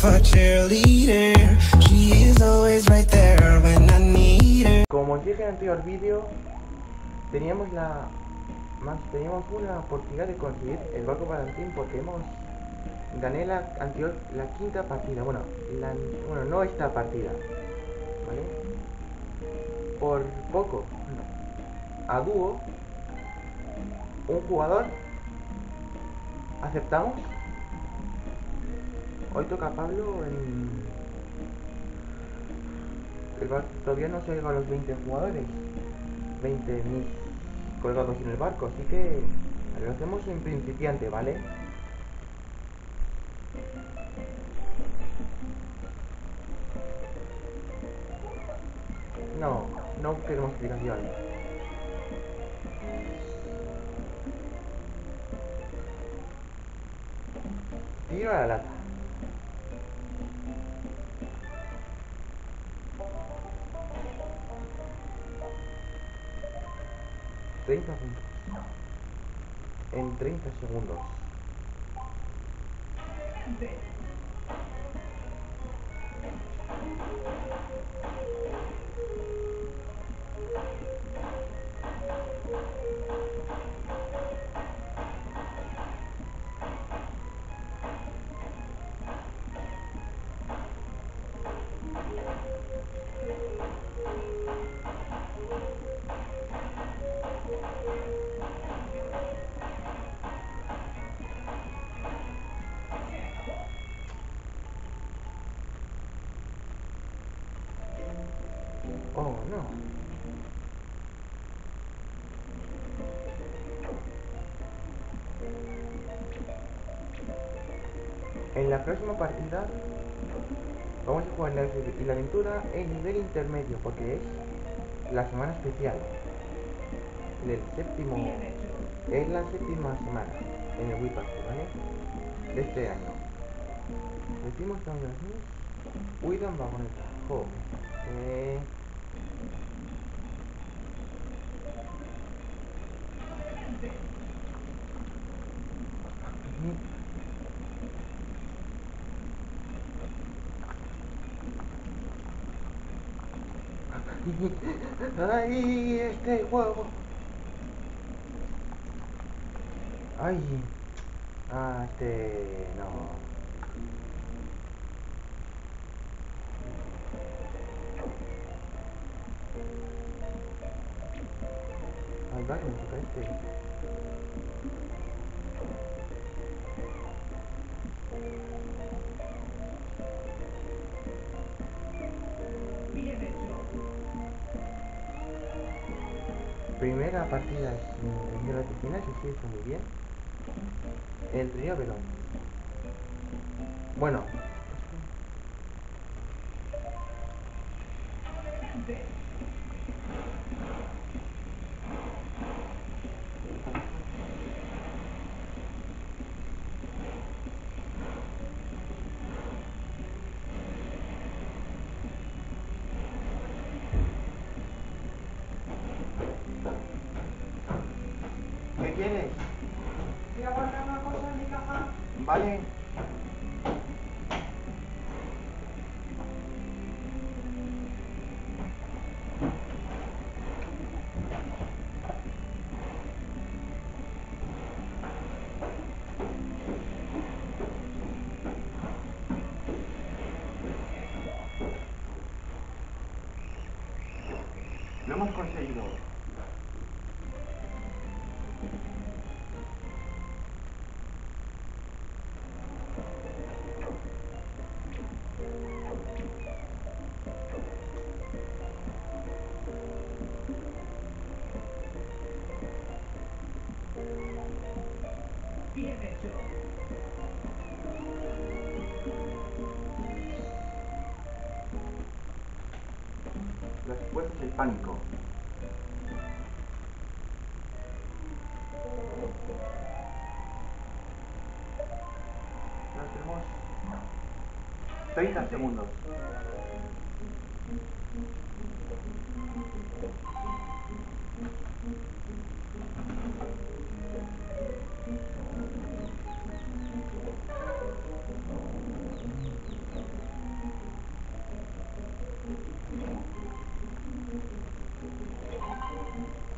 myself a cheerleader. She is always right there when I need her. Como os dije en el anterior vídeo, teníamos una oportunidad de conseguir el barco palantín porque gané la quinta partida, bueno, no esta partida, ¿vale? Por poco, bueno, a dúo, un jugador, aceptamos. Hoy toca a Pablo todavía no se llega a los 20 jugadores, 20 mis colgados en el barco, así que lo hacemos en principiante, ¿vale? No queremos explicaciones. Tiro a la lata. $30 puntos. En 30 segundos. Oh, no. En la próxima partida vamos a jugar la aventura en nivel intermedio porque es la semana especial. Es la séptima semana en el Wii Party, ¿vale? De este año. Decimos también así. Cuidan vagoneta. Jo. Ay, este juego. Ay. No. Ay, va, que me toca este. Primera partida sin intención de piscina, eso sí, está muy bien. El trío, pero... Bueno. ¿Qué quieres? ¿Voy a guardar una cosa en mi caja? Vale. Lo hemos conseguido. Bien hecho. Después es el pánico. Nos tenemos 30 segundos.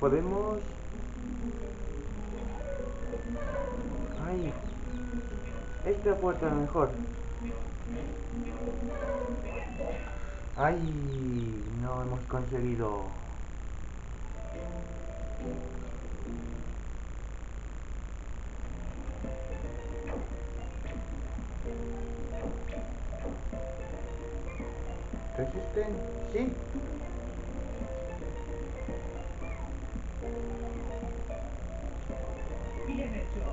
Podemos... Ay, esta puerta mejor. Ay, no hemos conseguido. ¿Resisten? Sí. Bien hecho.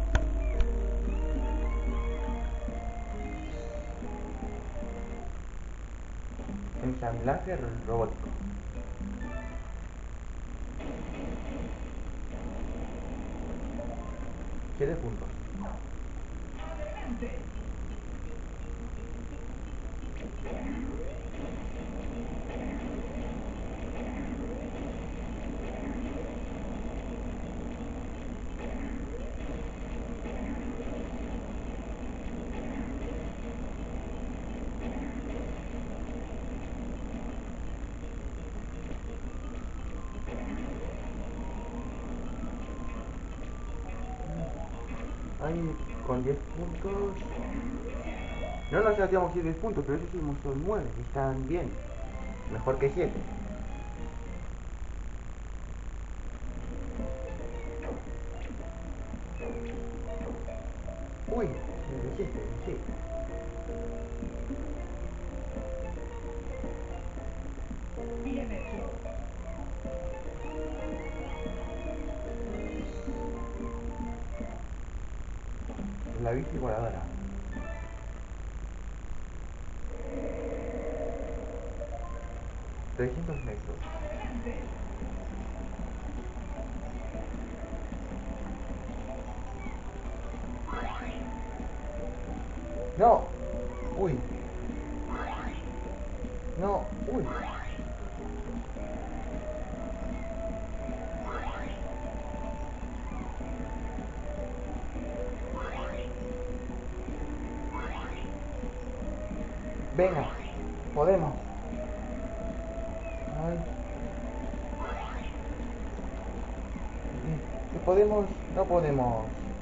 Ensamblaje robótico. ¿Qué de puntos? Adelante. Ay, con 10 puntos. No nos salteamos 10 puntos, pero eso sí son 9. Están bien. Mejor que 7. Uy, se resiste, sí. Bien hecho. La bici voladora. $300. Adelante. No. Uy. No. Uy. Venga. Podemos. Ay. Si podemos, no podemos.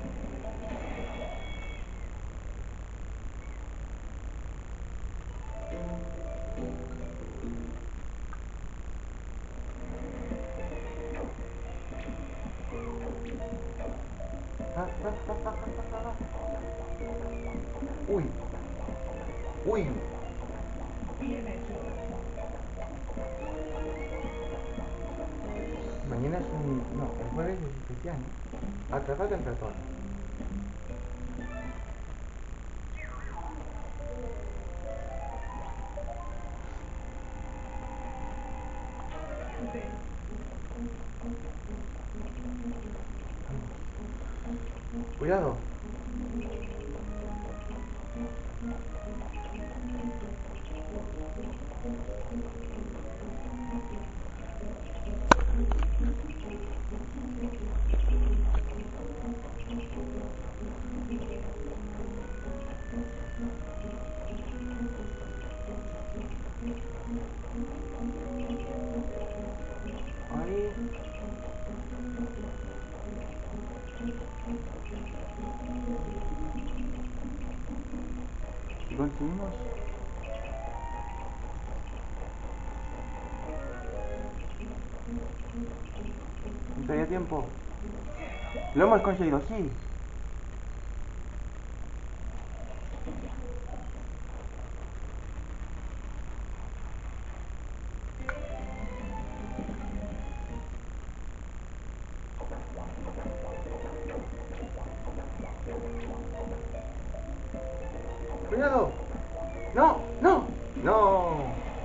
Uy. Uy. Bien hecho. Mañana es un... No, el jueves es especial, ¿eh? Atrapar el ratón. Adelante. Cuidado. Ahí. Y conseguimos... Todavía tiempo. Lo hemos conseguido, sí. Cuidado. No, no, no.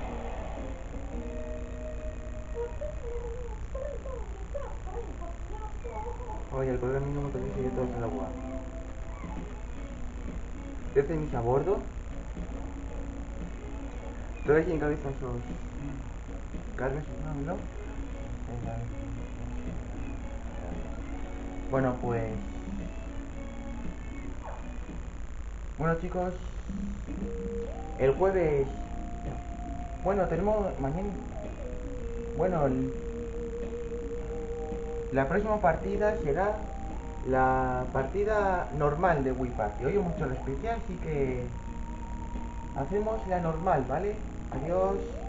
Oye, el colega mío no me consigue todo el agua. ¿Qué tenéis a bordo? Todavía sin cabeza sos. Cargas, no, ¿no? Bueno, pues... Bueno, chicos, el jueves... Bueno, tenemos mañana... Bueno, la próxima partida será la partida normal de Wii Party. Hoy es mucho lo especial, así que hacemos la normal, ¿vale? Adiós.